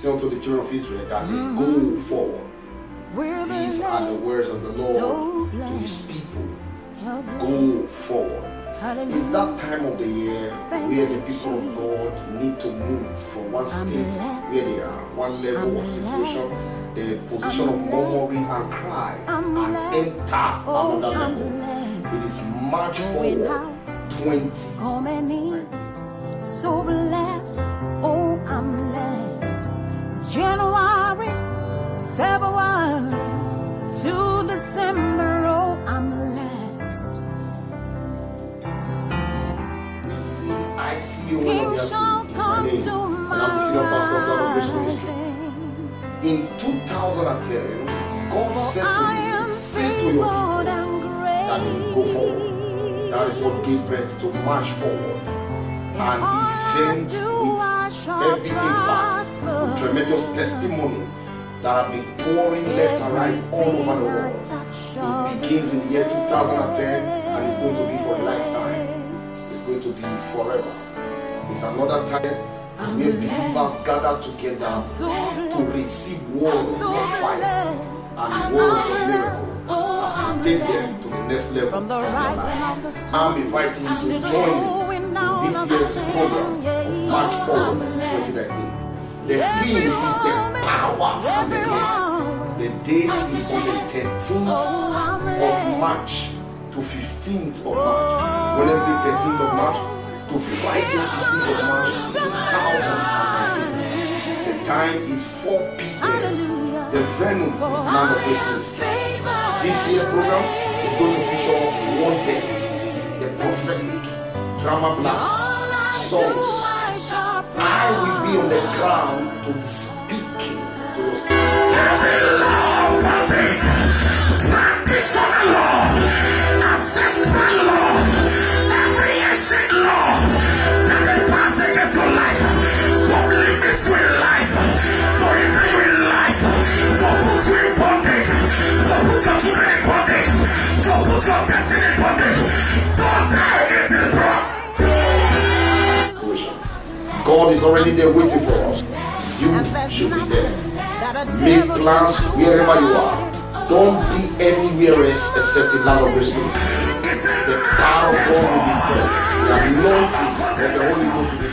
say unto the children of Israel that they go forward. These are the words of the Lord to his people. Go forward. It's that time of the year where the people of God need to move from one state where they are, one level of situation, the position of murmuring and cry, and enter another level. It is March forward 2019. So blessed, oh I'm blessed. January, February to December, oh I'm blessed. We sing, I see you when you are is my name, and I'm the senior pastor of Lord of Grace Ministry. In 2010, God said to me, say to your people that they will go forward. That is what gave birth to March Forward, an event with heavy impact, with tremendous testimony that have been pouring left and right all over the world. It begins in the year 2010 and it's going to be for a lifetime. It's going to be forever. It's another time where believers gather together to receive words of fire and words of miracle as to take them to the next level of their life. I'm inviting you to join me in this year's program of March Forward 2019. The theme is the power and the glory. The date is on the 13th of March to 15th of March. Wednesday 13th of March to Friday 15th of March 2019. The time is 4 p.m. The venue is Land of Grace Ministry. This year's program is going to feature one date, the prophetic, drama blast, songs. I will be on the ground to be speaking to your spirit. Every law, practice on the law, ancestral law, every ancient law that they pass against your life, don't limit your life, don't hinder your life, don't put you in bondage, don't put your children in bondage, don't put your destiny in bondage, don't die getting brought. God is already there waiting for us. You should be there. Make plans wherever you are. Don't be anywhere else except in Land of Grace Ministry. The power of God will be present. The anointing of the Holy Ghost will be